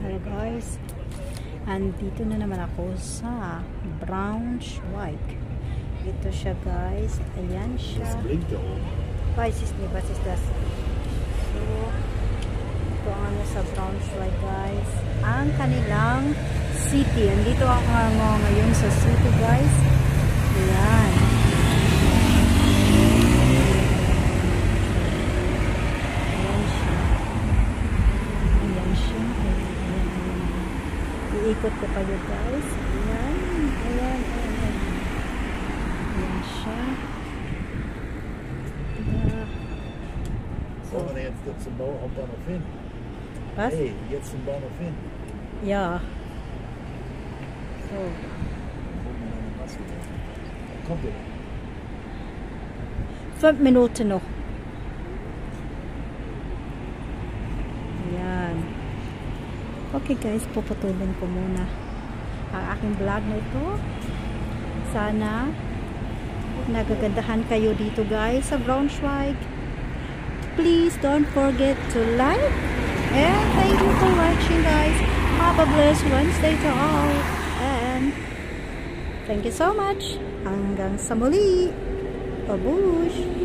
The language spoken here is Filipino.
Hello guys, andito na naman ako sa Braunschweig. Ito siya guys, ayan siya. Was ist das? So, ito ang ano sa Braunschweig guys, ang kanilang city. Andito ako ngayon sa city guys. Ayan. Iikot ko kayo guys. Ayan. Ayan siya. So, wenn er jetzt zum Hauptbahnhof hin. Was? Hey, jetzt zum Bahnhof hin. Ja. So. Kommt er. 5 Minuten noch. Ayan. Okay guys, puputulin ko muna ang aking vlog na ito. Sana nagagandahan kayo dito guys sa Braunschweig. Please don't forget to like and thank you for watching guys. Have a blessed Wednesday to all and thank you so much. Hanggang sa muli. Babush!